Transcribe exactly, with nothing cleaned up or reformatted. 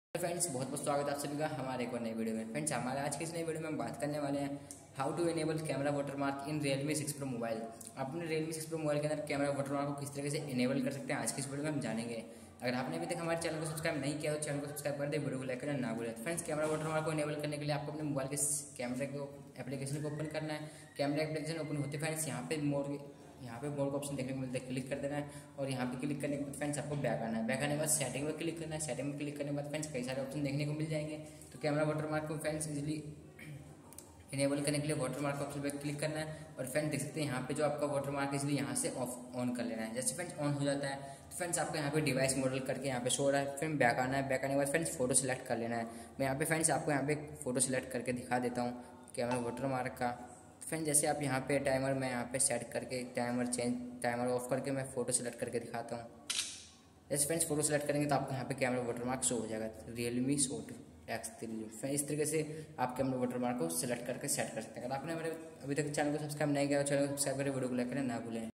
Friends, बहुत बहुत स्वागत है आप सभी का हमारे एक और नई वीडियो में। फ्रेंड्स, हमारे आज की इस नई वीडियो में हम बात करने वाले हैं how to enable camera watermark in Realme six pro mobile. आप अपने रियलमी सिक्स प्रो मोबाइल के अंदर कैमरा वाटरमार्क को किस तरीके से इनेबल कर सकते हैं, आज की इस वीडियो में हम जानेंगे। अगर आपने अभी तक हमारे चैनल को सब्सक्राइब नहीं किया तो चैनल को सब्सक्राइब कर दे, वीडियो को लाइक करना ना भूलें। फ्रेंड्स, कैमरा वाटरमार्क को इनेबल करने के लिए आपको अपने मोबाइल के कैमरे को एप्लीकेशन को ओपन करना है। कैमरा एप्लीकेशन ओपन होते फ्रेंड्स यहाँ पे मोड यहाँ पे मोड का ऑप्शन देखने को मिलता है, क्लिक कर देना है और यहाँ पे क्लिक करने के बाद फ्रेंड्स आपको बैक आना है। बैक आने के बाद सेटिंग में क्लिक करना है। सेटिंग में क्लिक करने के बाद फ्रेंड्स कई सारे ऑप्शन देखने को मिल जाएंगे। तो कैमरा वाटरमार्क को फ्रेंड्स इजीली इनेबल करने के लिए वाटरमार्क ऑप्शन पे क्लिक करना है और फ्रेंड्स देख सकते हैं यहाँ पे जो आपका वाटरमार्क है इसलिए यहाँ से ऑफ ऑन कर लेना है। जैसे फ्रेंड्स ऑन हो जाता है तो फ्रेंड्स आपको यहाँ पे डिवाइस मॉडल करके यहाँ पे शो रहा है। फिर बैक आना है। बैक आने के बाद फ्रेंड्स फोटो सेलेक्ट कर लेना है। मैं यहाँ पे फ्रेंड्स आपको यहाँ पे फोटो सेलेक्ट करके दिखा देता हूँ कैमरा वाटरमार्क का। फ्रेंड्स जैसे आप यहाँ पे टाइमर मैं यहाँ पे सेट करके टाइमर चेंज टाइमर ऑफ करके मैं फोटो सेलेक्ट करके दिखाता हूँ। जैसे फ्रेंड्स फोटो सेलेक्ट करेंगे तो आपको यहाँ पे कैमरा वाटरमार्क शो हो जाएगा, रियलमी शॉट एक्स थ्री। इस तरीके से आप कैमरा वाटरमार्क को सेलेक्ट करके सेट कर सकते हैं। अगर आपने मेरे अभी तक चैनल को सब्सक्राइब नहीं किया तो चैनल को सब्सक्राइब करें, वीडियो को लाइक करें ना भूलें।